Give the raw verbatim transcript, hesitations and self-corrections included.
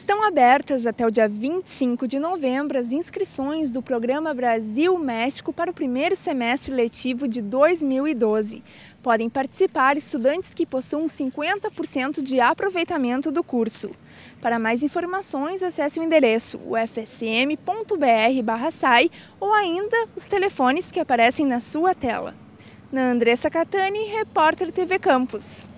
Estão abertas até o dia vinte e cinco de novembro as inscrições do Programa Brasil-México para o primeiro semestre letivo de dois mil e doze. Podem participar estudantes que possuam cinquenta por cento de aproveitamento do curso. Para mais informações, acesse o endereço u f s m ponto b r barra s a i ou ainda os telefones que aparecem na sua tela. Na Andressa Catani, repórter T V Campus.